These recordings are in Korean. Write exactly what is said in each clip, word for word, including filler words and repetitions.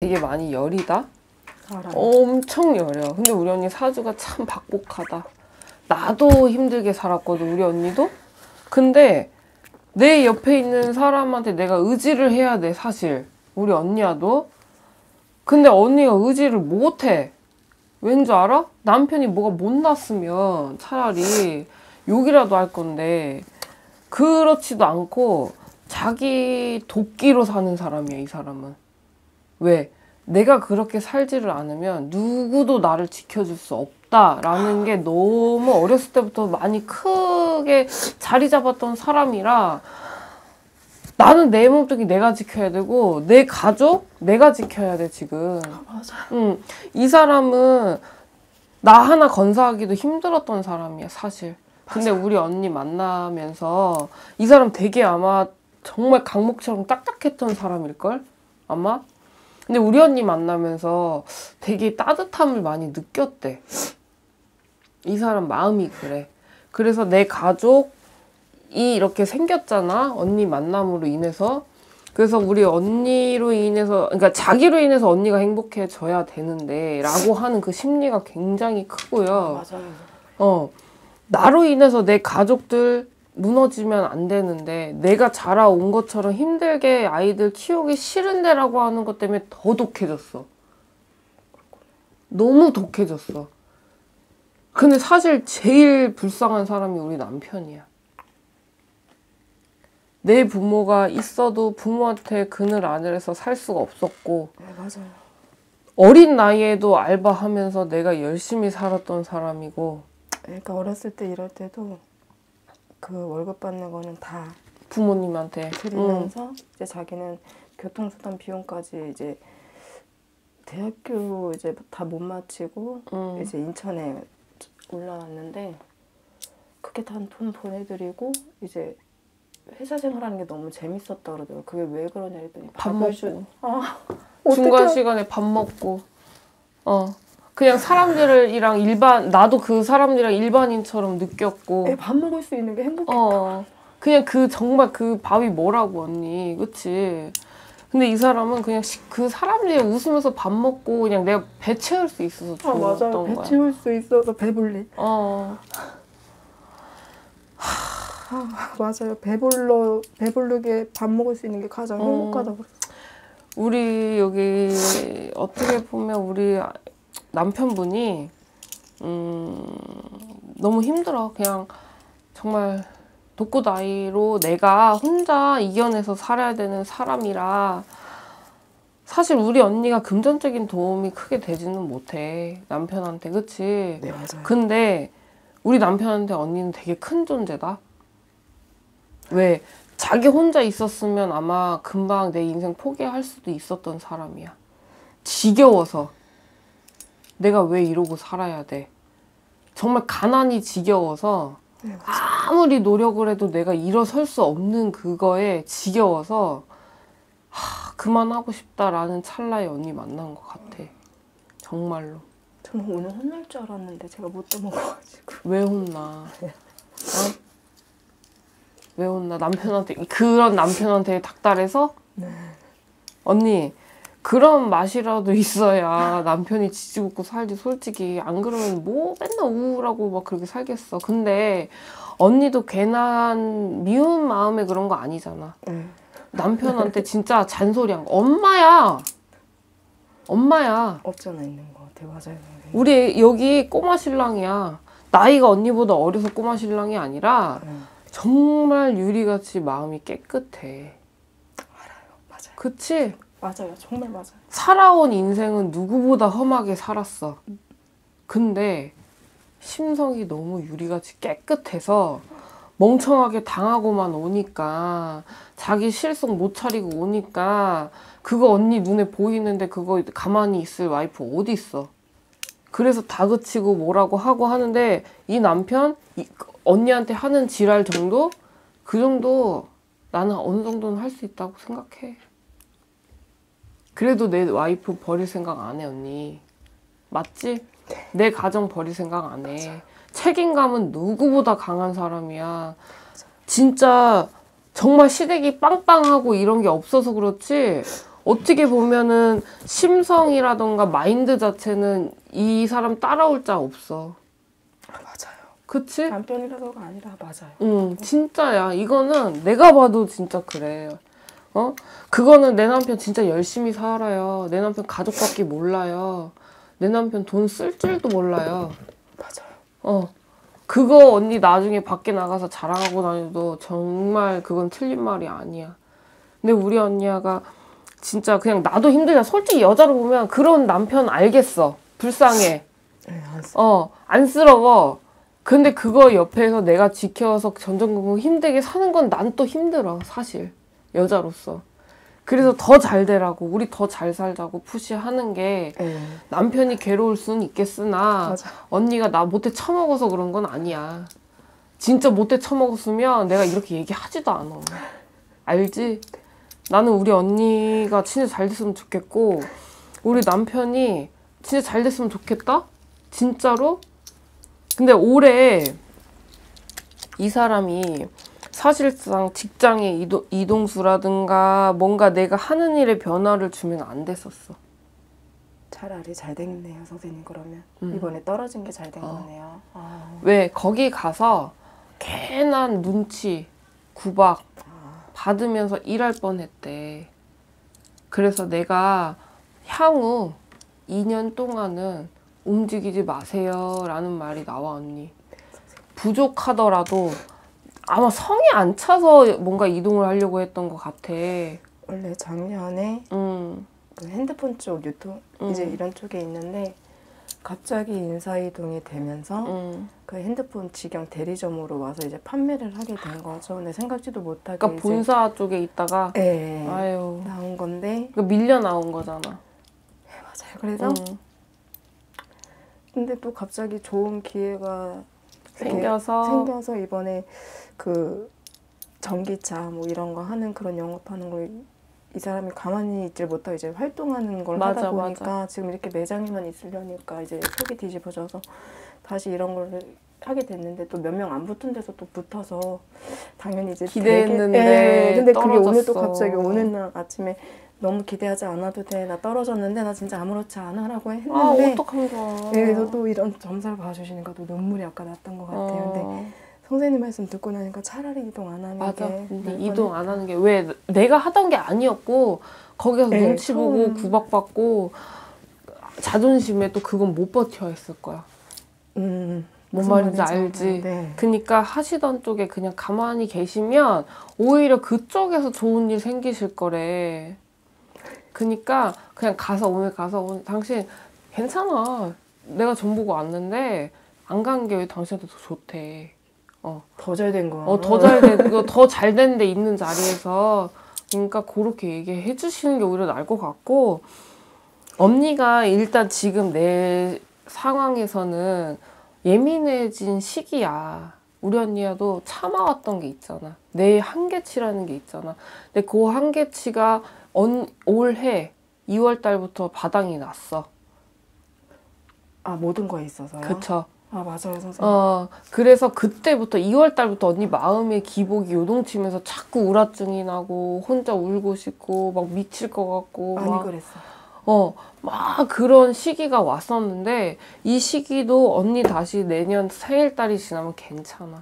되게 많이 여리다? 알아요. 엄청 여려. 근데 우리 언니 사주가 참 박복하다. 나도 힘들게 살았거든, 우리 언니도. 근데 내 옆에 있는 사람한테 내가 의지를 해야 돼, 사실. 우리 언니야도. 근데 언니가 의지를 못해. 왠 줄 알아? 남편이 뭐가 못났으면 차라리 욕이라도 할 건데 그렇지도 않고 자기 도끼로 사는 사람이야, 이 사람은. 왜? 내가 그렇게 살지를 않으면 누구도 나를 지켜줄 수 없다라는 게 너무 어렸을 때부터 많이 크게 자리 잡았던 사람이라 나는 내 몸뚱이 내가 지켜야 되고 내 가족 내가 지켜야 돼, 지금. 맞아. 응. 이 사람은 나 하나 건사하기도 힘들었던 사람이야, 사실. 근데 맞아. 우리 언니 만나면서 이 사람 되게 아마 정말 강목처럼 딱딱했던 사람일걸? 아마? 근데 우리 언니 만나면서 되게 따뜻함을 많이 느꼈대. 이 사람 마음이 그래. 그래서 내 가족이 이렇게 생겼잖아, 언니 만남으로 인해서. 그래서 우리 언니로 인해서, 그러니까 자기로 인해서 언니가 행복해져야 되는데 라고 하는 그 심리가 굉장히 크고요. 맞아요. 어, 나로 인해서 내 가족들 무너지면 안 되는데 내가 자라온 것처럼 힘들게 아이들 키우기 싫은데라고 하는 것 때문에 더 독해졌어. 너무 독해졌어. 근데 사실 제일 불쌍한 사람이 우리 남편이야. 내 부모가 있어도 부모한테 그늘 아래에서 살 수가 없었고, 네, 맞아요. 어린 나이에도 알바하면서 내가 열심히 살았던 사람이고. 그러니까 어렸을 때 일할 때도 그 월급 받는 거는 다 부모님한테 드리면서 응. 이제 자기는 교통수단 비용까지 이제 대학교 이제 다 못 마치고 응. 이제 인천에 올라왔는데 그게 다 돈 보내드리고 이제 회사 생활하는 게 너무 재밌었다 그러더라고요. 그게 왜 그러냐 했더니 밥 먹고 주... 아, 중간 어떡해. 시간에 밥 먹고 어 그냥 사람들이랑 일반 나도 그 사람들이랑 일반인처럼 느꼈고 애 밥 먹을 수 있는 게 행복했다. 어, 그냥 그 정말 그 밥이 뭐라고 언니, 그치? 근데 이 사람은 그냥 시, 그 사람들이 웃으면서 밥 먹고 그냥 내가 배 채울 수 있어서 좋았던 아, 맞아요. 거야. 배 채울 수 있어서 배불리. 어. 아, 맞아요. 배불러 배부르게 밥 먹을 수 있는 게 가장 행복하다고 그랬어. 우리 여기 어떻게 보면 우리 남편분이 음, 너무 힘들어. 그냥 정말 독고다이로 내가 혼자 이겨내서 살아야 되는 사람이라 사실 우리 언니가 금전적인 도움이 크게 되지는 못해. 남편한테, 그치? 네, 맞아요. 근데 우리 남편한테 언니는 되게 큰 존재다. 왜? 자기 혼자 있었으면 아마 금방 내 인생 포기할 수도 있었던 사람이야. 지겨워서. 내가 왜 이러고 살아야 돼? 정말 가난이 지겨워서 네, 아무리 노력을 해도 내가 일어설 수 없는 그거에 지겨워서 하, 그만하고 싶다라는 찰나에 언니 만난 것 같아. 정말로. 저는 오늘 혼날 줄 알았는데 제가 못 떠먹어가지고. 왜 혼나? 어? 왜 혼나? 남편한테 그런 남편한테 닥달해서? 네. 언니 그런 맛이라도 있어야 남편이 지지볶고 살지. 솔직히 안 그러면 뭐 맨날 우울하고 막 그렇게 살겠어. 근데 언니도 괜한 미운 마음에 그런 거 아니잖아. 네. 남편한테 진짜 잔소리한 거. 엄마야. 엄마야. 없잖아 있는 거 같아. 맞아요. 우리 여기 꼬마 신랑이야. 나이가 언니보다 어려서 꼬마 신랑이 아니라 네. 정말 유리같이 마음이 깨끗해. 알아요. 맞아요. 그치? 맞아요. 정말 맞아요. 살아온 인생은 누구보다 험하게 살았어. 근데 심성이 너무 유리같이 깨끗해서 멍청하게 당하고만 오니까 자기 실속 못 차리고 오니까 그거 언니 눈에 보이는데 그거 가만히 있을 와이프 어디 있어. 그래서 다그치고 뭐라고 하고 하는데 이 남편 이, 언니한테 하는 지랄 정도? 그 정도 나는 어느 정도는 할 수 있다고 생각해. 그래도 내 와이프 버릴 생각 안 해, 언니. 맞지? 네. 내 가정 버릴 생각 안 해. 맞아. 책임감은 누구보다 강한 사람이야. 맞아. 진짜 정말 시댁이 빵빵하고 이런 게 없어서 그렇지 어떻게 보면은 심성이라던가 마인드 자체는 이 사람 따라올 자 없어. 맞아요. 그치? 남편이라서가 아니라 맞아요. 응, 진짜야. 이거는 내가 봐도 진짜 그래. 어? 그거는 내 남편 진짜 열심히 살아요. 내 남편 가족밖에 몰라요. 내 남편 돈 쓸 줄도 몰라요. 맞아요. 어. 그거 언니 나중에 밖에 나가서 자랑하고 다녀도 정말 그건 틀린 말이 아니야. 근데 우리 언니가 진짜 그냥 나도 힘들다. 솔직히 여자로 보면 그런 남편 알겠어. 불쌍해. 네, 어, 안쓰러워. 근데 그거 옆에서 내가 지켜서 전전긍긍 힘들게 사는 건 난 또 힘들어, 사실. 여자로서. 그래서 더 잘 되라고, 우리 더 잘 살자고 푸시하는 게 네. 남편이 괴로울 수는 있겠으나 맞아. 언니가 나 못돼 처먹어서 그런 건 아니야. 진짜 못돼 처먹었으면 내가 이렇게 얘기하지도 않아. 알지? 나는 우리 언니가 진짜 잘 됐으면 좋겠고 우리 남편이 진짜 잘 됐으면 좋겠다? 진짜로? 근데 올해 이 사람이 사실상 직장의 이동, 이동수라든가 뭔가 내가 하는 일에 변화를 주면 안 됐었어. 차라리 잘 됐네요, 선생님. 그러면 음. 이번에 떨어진 게 잘 된 어. 거네요. 아. 왜? 거기 가서 괜한 눈치, 구박 받으면서 일할 뻔했대. 그래서 내가 향후 이 년 동안은 움직이지 마세요 라는 말이 나와, 언니. 부족하더라도 아마 성이 안 차서 뭔가 이동을 하려고 했던 것 같아. 원래 작년에 음. 그 핸드폰 쪽 유통 음. 이제 이런 쪽에 있는데 갑자기 인사이동이 되면서 음. 그 핸드폰 직영 대리점으로 와서 이제 판매를 하게 된 거죠. 근데 생각지도 못하게 그러니까 이제 본사 쪽에 있다가 네, 아유. 나온 건데 그러니까 밀려 나온 거잖아. 네, 맞아요. 그래서 음. 근데 또 갑자기 좋은 기회가 생겨서 생겨서 이번에 그 전기차 뭐 이런 거 하는 그런 영업하는 걸 이 사람이 가만히 있질 못하고 이제 활동하는 걸 맞아, 하다 보니까 맞아. 지금 이렇게 매장에만 있으려니까 이제 속이 뒤집어져서 다시 이런 걸 하게 됐는데 또 몇 명 안 붙은 데서 또 붙어서 당연히 이제 기대했는데 되게, 예, 근데 그게 떨어졌어. 오늘 또 갑자기 오는 날 아침에 너무 기대하지 않아도 돼. 나 떨어졌는데 나 진짜 아무렇지 않아라고 했는데 아 어떡한 거야. 예, 그래서 또 이런 점사를 봐주시니까 또 눈물이 아까 났던 것 같아요. 근데 어. 선생님 말씀 듣고 나니까 차라리 이동 안 하는 맞아. 게 근데 나을 이동 뻔했다. 안 하는 게 왜 내가 하던 게 아니었고 거기서 네, 눈치 보고 처음. 구박받고 자존심에 또 그건 못 버텨 했을 거야. 음, 뭔 무슨 말인지 말인지 알지? 알아요. 네. 그니까 하시던 쪽에 그냥 가만히 계시면 오히려 그쪽에서 좋은 일 생기실 거래. 그니까 그냥 가서 오늘 가서 오늘 당신 괜찮아. 내가 전 보고 왔는데 안 간 게 왜 당신한테 더 좋대. 어. 더 잘 된 거야. 어, 더 잘 된, 더 잘 된 데 있는 자리에서 그러니까 그렇게 얘기해 주시는 게 오히려 나을 것 같고 언니가 일단 지금 내 상황에서는 예민해진 시기야. 우리 언니야도 참아왔던 게 있잖아. 내 한계치라는 게 있잖아. 근데 그 한계치가 언, 올해 이월 달부터 바닥이 났어. 아, 모든 거에 있어서요? 그쵸. 아, 맞아요, 선생님. 어, 그래서 그때부터 이월 달부터 언니 마음의 기복이 요동치면서 자꾸 우울증이 나고 혼자 울고 싶고 막 미칠 것 같고 많이 막, 그랬어. 어, 막 그런 시기가 왔었는데 이 시기도 언니 다시 내년 생일달이 지나면 괜찮아.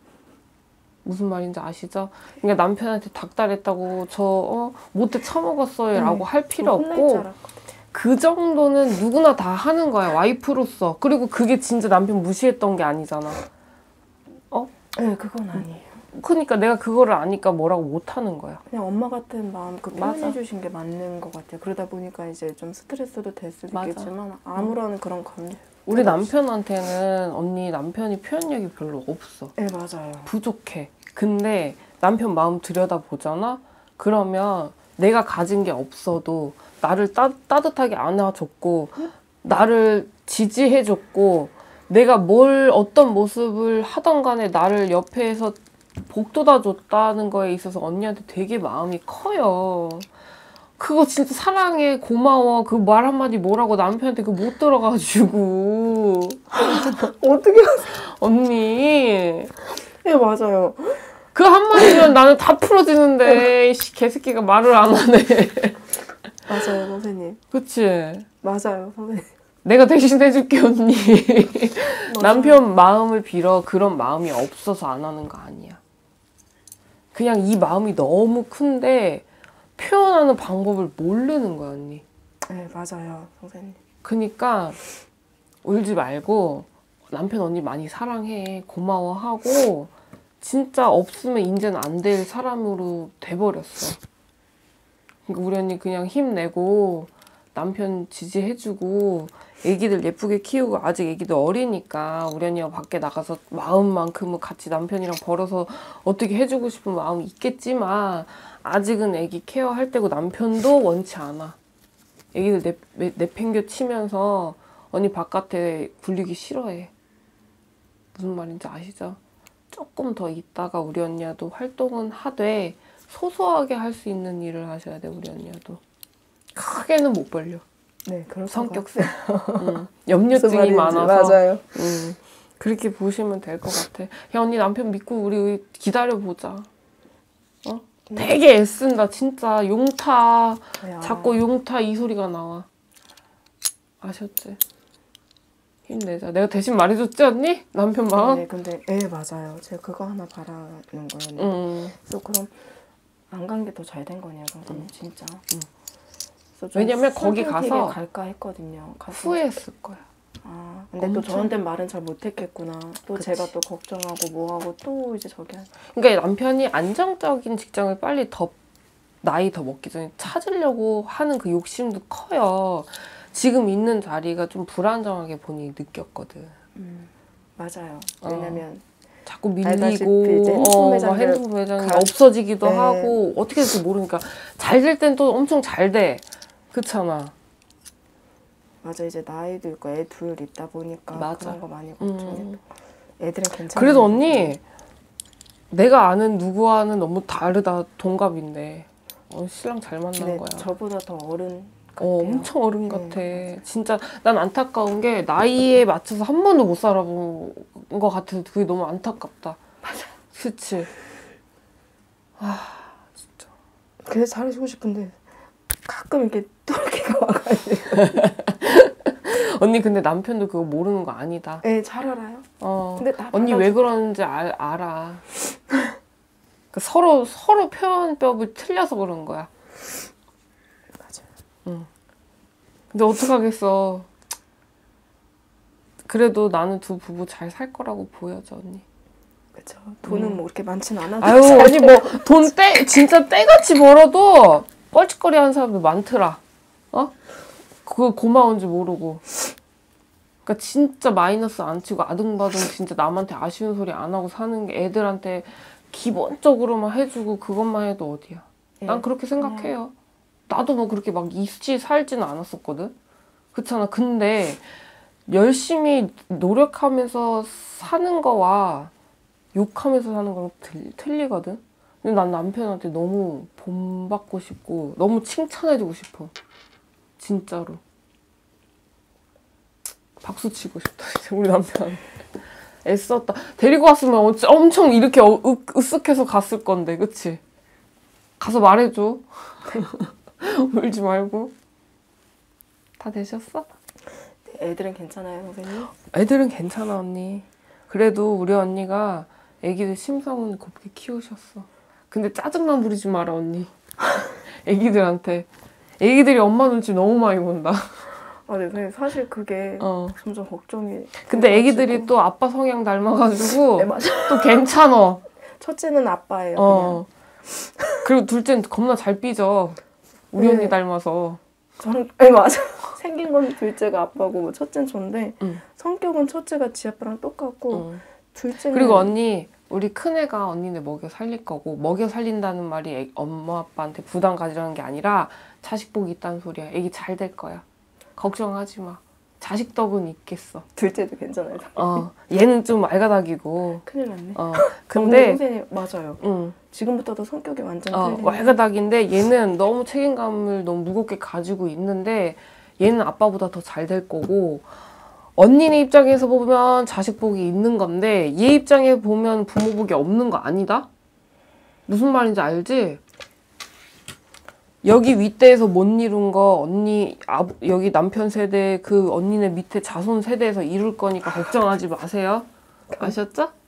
무슨 말인지 아시죠? 그러니까 남편한테 닥달했다고 저 어, 못해 처먹었어요 라고 네, 할 필요 혼날 줄 없고 알았거든. 그 정도는 누구나 다 하는 거야. 와이프로서. 그리고 그게 진짜 남편 무시했던 게 아니잖아. 어? 네, 그건 아니에요. 그러니까 내가 그거를 아니까 뭐라고 못하는 거야. 그냥 엄마 같은 마음 그 맞아. 표현해 주신 게 맞는 것 같아요. 그러다 보니까 이제 좀 스트레스도 될 수도 맞아. 있겠지만 아무런 그런 감정. 우리 남편한테는 언니 남편이 표현력이 별로 없어. 네, 맞아요. 부족해. 근데 남편 마음 들여다보잖아? 그러면 내가 가진 게 없어도 나를 따, 따뜻하게 안아줬고 나를 지지해줬고 내가 뭘 어떤 모습을 하던 간에 나를 옆에서 복돋아줬다는 거에 있어서 언니한테 되게 마음이 커요. 그거 진짜 사랑해 고마워 그 말 한마디 뭐라고 남편한테 그거 못 들어가지고 어떻게 하세요? 언니 네, 맞아요. 그 한마디면 나는 다 풀어지는데 이 개새끼가 말을 안 하네. 맞아요, 선생님. 그치? 맞아요, 선생님. 내가 대신 해줄게, 언니. 맞아요. 남편 마음을 빌어. 그런 마음이 없어서 안 하는 거 아니야. 그냥 이 마음이 너무 큰데 표현하는 방법을 모르는 거야, 언니. 네, 맞아요, 선생님. 그니까 울지 말고 남편 언니 많이 사랑해. 고마워하고 진짜 없으면 이제는 안 될 사람으로 돼버렸어. 그러니까 우리 언니 그냥 힘내고 남편 지지해주고 애기들 예쁘게 키우고 아직 애기들 어리니까 우리 언니가 밖에 나가서 마음만큼은 같이 남편이랑 벌어서 어떻게 해주고 싶은 마음이 있겠지만 아직은 애기 케어할 때고 남편도 원치 않아. 애기들 내, 내팽겨 치면서 언니 바깥에 굴리기 싫어해. 무슨 말인지 아시죠? 조금 더 있다가 우리 언니야도 활동은 하되 소소하게 할 수 있는 일을 하셔야 돼. 우리 언니야도 크게는 못 벌려. 네, 그런 성격상 응. 염려증이 많아서 맞아요. 응. 그렇게 보시면 될 것 같아. 야 언니 남편 믿고 우리 기다려보자. 어? 음. 되게 애쓴다 진짜. 용타 야. 자꾸 용타 이 소리가 나와. 아셨지? 힘내자. 내가 대신 말해줬지 언니? 남편 마음? 네, 근데 예 맞아요. 제가 그거 하나 바라는 거였는데. 응. 그래서 그럼 안 간 게 더 잘 된 거네요, 선생님. 음. 진짜. 응. 그래서 좀 왜냐면 거기 순탄하게 가서 갈까 했거든요. 가서. 후회했을 거야. 아, 근데 엄청. 또 저한테 말은 잘 못했겠구나. 또 그치. 제가 또 걱정하고 뭐하고 또 이제 저기 한. 그러니까 남편이 안정적인 직장을 빨리 더 나이 더 먹기 전에 찾으려고 하는 그 욕심도 커요. 지금 있는 자리가 좀 불안정하게 본인이 느꼈거든. 음, 맞아요. 어. 왜냐면 자꾸 알다시피 밀리고 이제 핸드폰 어, 막 매장들 핸드폰 매장이 가- 없어지기도 네. 하고 어떻게 될지 모르니까 잘 될 땐 또 엄청 잘 돼. 그렇잖아. 맞아 이제 나이도 있고 애 둘 있다 보니까 맞아. 그런 거 많이 걱정해. 음. 애들은 괜찮아. 그래도 언니 내가 아는 누구와는 너무 다르다. 동갑인데 어, 신랑 잘 만난 근데 거야. 저보다 더 어른 같아요. 어, 엄청 어른 네, 같아. 맞아요. 진짜 난 안타까운 게 나이에 맞춰서 한 번도 못 살아본 것 같아서 그게 너무 안타깝다. 맞아. 그치? 아, 진짜. 그래서 잘해주고 싶은데 가끔 이렇게 똘끼가 와가지고. 언니 근데 남편도 그거 모르는 거 아니다. 네, 잘 알아요. 어. 근데 다 언니 받아줘. 왜 그러는지 알, 알아. 그 서로 서로 표현법이 틀려서 그런 거야. 맞아요. 응. 근데 어떡하겠어. 그래도 나는 두 부부 잘 살 거라고 보여져 언니. 그렇죠. 돈은 음. 뭐 그렇게 많지는 않아도. 아유 언니 뭐 돈 떼 진짜 떼같이 벌어도 뻘짓거리 하는 사람들 많더라. 어? 그거 고마운지 모르고. 그러니까 진짜 마이너스 안 치고 아등바등 진짜 남한테 아쉬운 소리 안 하고 사는 게 애들한테 기본적으로만 해주고 그것만 해도 어디야. 난 예. 그렇게 생각해요. 나도 뭐 그렇게 막 이씨 살지는 않았었거든. 그렇잖아. 근데 열심히 노력하면서 사는 거와 욕하면서 사는 거랑 틀, 틀리거든. 근데 난 남편한테 너무 본받고 싶고 너무 칭찬해주고 싶어. 진짜로. 박수 치고 싶다. 진짜 우리 남편. 애썼다. 데리고 왔으면 어찌- 엄청 이렇게 어, 으, 으쓱해서 갔을 건데. 그치? 가서 말해줘. 울지 말고. 다 되셨어? 애들은 괜찮아요, 선생님? 애들은 괜찮아 언니. 그래도 우리 언니가 애기들 심성은 곱게 키우셨어. 근데 짜증만 부리지 마라 언니. 애기들한테. 애기들이 엄마 눈치 너무 많이 본다. 아, 네, 선생님 사실 그게 어. 점점 걱정이. 근데 돼가지고. 애기들이 또 아빠 성향 닮아가지고 네, 맞아. 또 괜찮아. 첫째는 아빠예요, 어. 그리고 둘째는 겁나 잘 삐져. 우리 네. 언니 닮아서. 그냥. 저는, 네, 맞아. 생긴 건 둘째가 아빠고 뭐 첫째는 저인데 응. 성격은 첫째가 지 아빠랑 똑같고 응. 둘째는 그리고 언니 우리 큰애가 언니네 먹여 살릴 거고 먹여 살린다는 말이 애, 엄마 아빠한테 부담 가지라는 게 아니라 자식 복이 있다는 소리야. 애기 잘 될 거야. 걱정하지 마. 자식 덕은 있겠어. 둘째도 괜찮아요. 어. 얘는 좀 알가닥이고. 큰일 났네. 어. 근데 근데 선생님 맞아요. 응. 지금부터도 성격이 완전 어, 틀리네. 왈가닥인데 얘는 너무 책임감을 너무 무겁게 가지고 있는데 얘는 아빠보다 더 잘 될 거고 언니네 입장에서 보면 자식 복이 있는 건데 얘 입장에 보면 부모 복이 없는 거 아니다? 무슨 말인지 알지? 여기 윗대에서 못 이룬 거 언니 아, 여기 남편 세대 그 언니네 밑에 자손 세대에서 이룰 거니까 걱정하지 마세요. 아셨죠?